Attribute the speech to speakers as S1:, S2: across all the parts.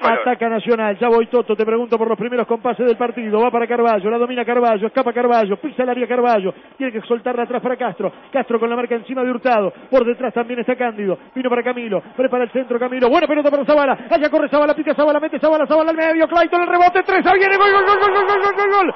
S1: Ataca Nacional, ya voy Toto, te pregunto por los primeros compases del partido. Va para Carballo, la domina Carballo, escapa Carballo, pisa el área Carballo, tiene que soltarla atrás para Castro. Castro con la marca encima de Hurtado, por detrás también está Cándido. Vino para Camilo, prepara el centro Camilo, buena pelota para Zabala, allá corre Zabala, pica Zabala, mete Zabala al medio, Clayton el rebote, 3, viene, gol, gol, gol, gol, gol, gol, gol, gol,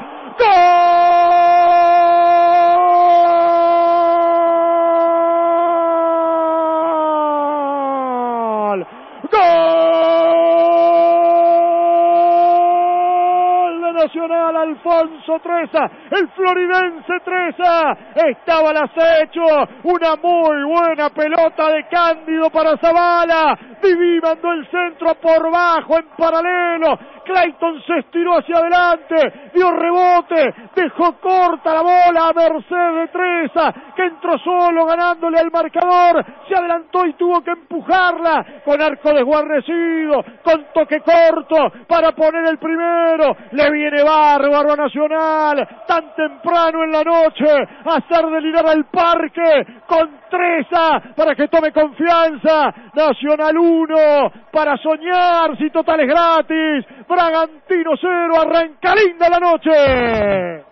S1: Nacional, Alfonso Treza, el floridense Treza, estaba al acecho, una muy buena pelota de Cándido para Zabala, Viví mandó el centro por bajo en paralelo, Clayton se estiró hacia adelante, dio rebote, dejó corta la bola a merced de Treza, que entró solo ganándole al marcador, se adelantó y tuvo que empujarla, con arco desguarnecido, con toque corto, para poner el primero, le viene bárbaro a Nacional, tan temprano en la noche, hacer delirar al Parque, con Treza, para que tome confianza, Nacional 1, para soñar, si total es gratis, Bragantino 0, arranca linda la noche.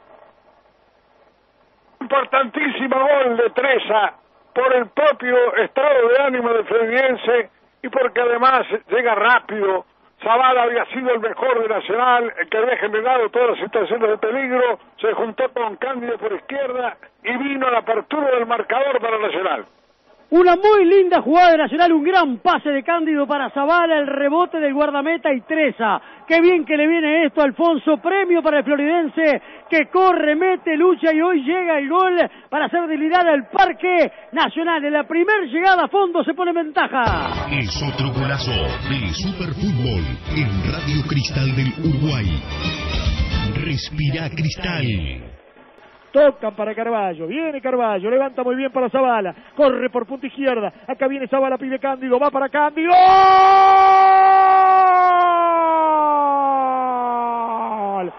S2: Importantísimo gol de Treza por el propio estado de ánimo del Fluminense y porque además llega rápido. Zabala había sido el mejor de Nacional, el que había generado todas las situaciones de peligro, se juntó con Cándido por izquierda y vino a la apertura del marcador para Nacional.
S3: Una muy linda jugada de Nacional, un gran pase de Cándido para Zabala, el rebote del guardameta y Treza. Qué bien que le viene esto, Alfonso, premio para el floridense, que corre, mete, lucha y hoy llega el gol para hacer delirar al Parque Nacional. En la primera llegada a fondo se pone en ventaja.
S4: Es otro golazo del Superfútbol en Radio Cristal del Uruguay. Respira Cristal.
S1: Tocan para Carballo, viene Carballo, levanta muy bien para Zabala, corre por punta izquierda, acá viene Zabala, pide Cándido, va para Cándido, ¡gol!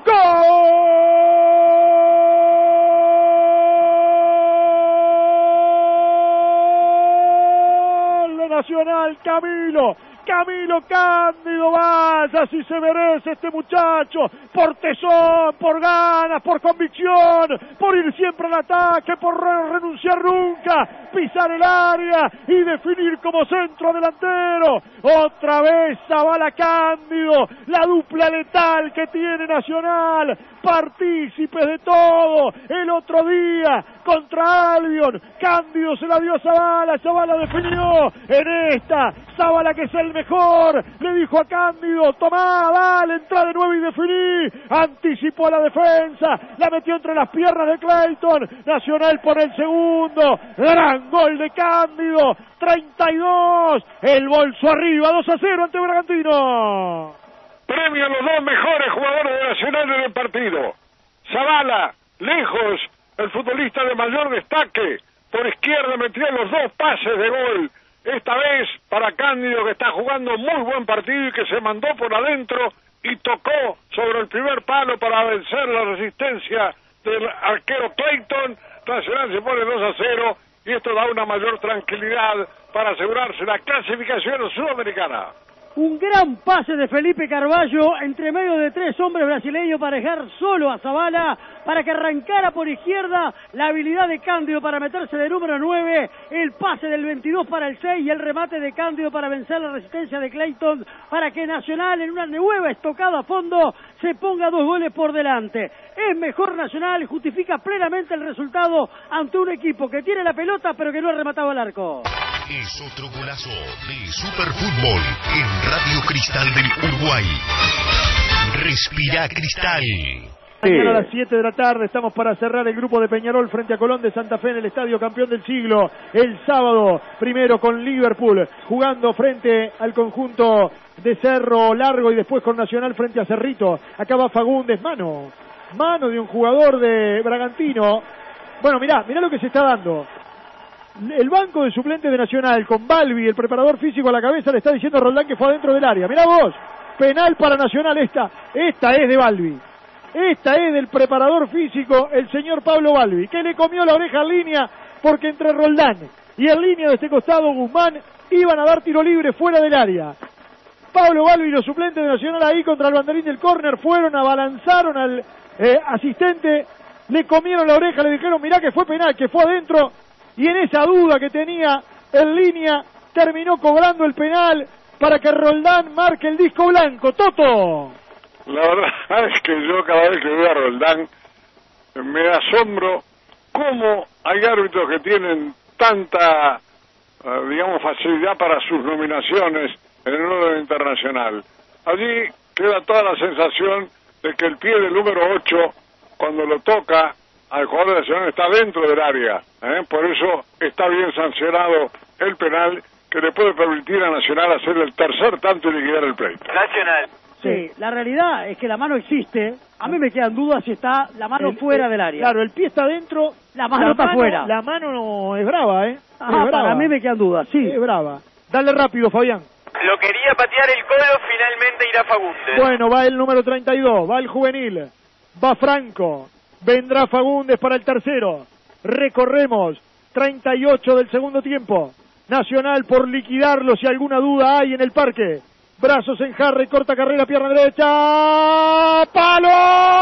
S1: ¡Gol de Nacional! Camilo Cándido, vaya si se merece este muchacho, por tesón, por ganas, por convicción, por ir siempre al ataque, por renunciar nunca, pisar el área y definir como centro delantero. Otra vez Zabala Cándido, la dupla letal que tiene Nacional, partícipes de todo. El otro día contra Albion, Cándido se la dio a Zabala definió en esta, Zabala que es el mejor, le dijo a Cándido, tomá, dale, entra de nuevo y definí, anticipó a la defensa, la metió entre las piernas de Clayton, Nacional por el segundo, gran gol de Cándido, 32, el bolso arriba, 2-0 ante Bragantino.
S2: Premio a los dos mejores jugadores de Nacional en el partido. Zabala, lejos, el futbolista de mayor destaque, por izquierda metió los dos pases de gol. Esta vez para Cándido, que está jugando muy buen partido y que se mandó por adentro y tocó sobre el primer palo para vencer la resistencia del arquero Clayton. Nacional se pone 2-0 y esto da una mayor tranquilidad para asegurarse la clasificación sudamericana.
S3: Un gran pase de Felipe Carballo entre medio de tres hombres brasileños para dejar solo a Zabala, para que arrancara por izquierda, la habilidad de Cándido para meterse de número 9, el pase del 22 para el 6 y el remate de Cándido para vencer la resistencia de Clayton, para que Nacional en una nueva estocada a fondo se ponga 2 goles por delante. Es mejor Nacional, justifica plenamente el resultado ante un equipo que tiene la pelota pero que no ha rematado al arco.
S4: Es otro golazo del Superfútbol en Radio Cristal del Uruguay. Respira Cristal.
S1: Mañana a las 7 de la tarde estamos para cerrar el grupo de Peñarol frente a Colón de Santa Fe en el Estadio Campeón del Siglo. El sábado, primero con Liverpool, jugando frente al conjunto de Cerro Largo y después con Nacional frente a Cerrito. Acá va Fagundes, mano de un jugador de Bragantino. Bueno, mirá lo que se está dando. El banco de suplentes de Nacional con Balbi, el preparador físico a la cabeza, le está diciendo a Roldán que fue adentro del área. Mirá vos, penal para Nacional esta es de Balbi. Esta es del preparador físico, el señor Pablo Balbi, que le comió la oreja en línea porque entre Roldán y en línea de este costado Guzmán iban a dar tiro libre fuera del área. Pablo Balbi y los suplentes de Nacional ahí contra el banderín del córner, fueron, abalanzaron al asistente, le comieron la oreja, le dijeron mirá que fue penal, que fue adentro, y en esa duda que tenía en línea, terminó cobrando el penal para que Roldán marque el disco blanco. Toto.
S2: La verdad es que yo cada vez que veo a Roldán me asombro cómo hay árbitros que tienen tanta, digamos, facilidad para sus nominaciones en el orden internacional. Allí queda toda la sensación de que el pie del número 8, cuando lo toca al jugador de Nacional, está dentro del área. Por eso está bien sancionado el penal que le puede permitir a Nacional hacer el tercer tanto y liquidar el pleito.
S3: Nacional. Sí, la realidad es que la mano existe. A mí me quedan dudas si está la mano fuera del área.
S1: Claro, el pie está dentro,
S3: la mano está fuera.
S1: La mano no es brava,
S3: Ajá,
S1: es brava.
S3: Para mí me quedan dudas, sí.
S1: Es brava. Dale rápido, Fabián.
S5: Lo quería patear el Colo, finalmente irá Fagundes.
S1: Bueno, va el número 32, va el juvenil, va Franco, vendrá Fagundes para el tercero. Recorremos 38 del segundo tiempo. Nacional por liquidarlo si alguna duda hay en el parque. Brazos en jarra y corta carrera, pierna derecha. ¡Palo!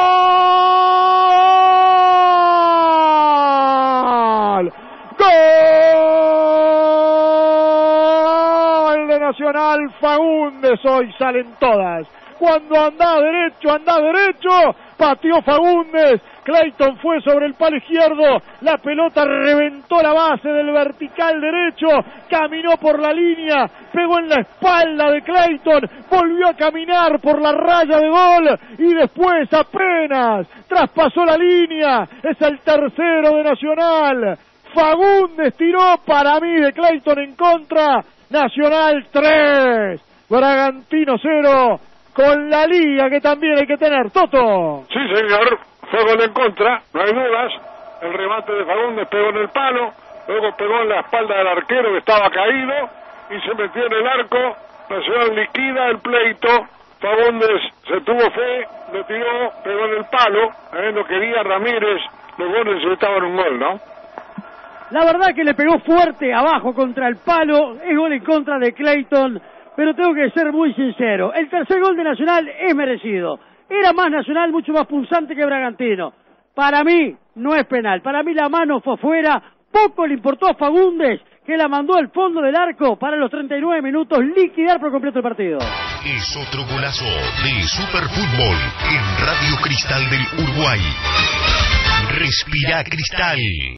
S1: ¡Gol de Nacional! Fagundes, hoy salen todas. Cuando anda derecho, pateó Fagundes. Clayton fue sobre el palo izquierdo, la pelota reventó la base del vertical derecho, caminó por la línea, pegó en la espalda de Clayton, volvió a caminar por la raya de gol y después apenas traspasó la línea. Es el tercero de Nacional. Fagundes tiró, para mí, de Clayton en contra. Nacional 3, Bragantino 0, con la liga que también hay que tener. Toto.
S2: Sí, señor. Fue gol en contra, no hay dudas. El remate de Fagundes pegó en el palo, luego pegó en la espalda del arquero que estaba caído y se metió en el arco. Nacional liquida el pleito. Fagundes se tuvo fe, le tiró, pegó en el palo. No quería Ramírez, los goles necesitaban un gol, ¿no?
S3: La verdad que le pegó fuerte abajo contra el palo, es gol en contra de Clayton, pero tengo que ser muy sincero. El tercer gol de Nacional es merecido. Era más Nacional, mucho más punzante que Bragantino. Para mí no es penal, para mí la mano fue fuera. Poco le importó a Fagundes, que la mandó al fondo del arco para los 39 minutos liquidar por completo el partido.
S4: Es otro golazo de Superfútbol en Radio Cristal del Uruguay. Respira Cristal.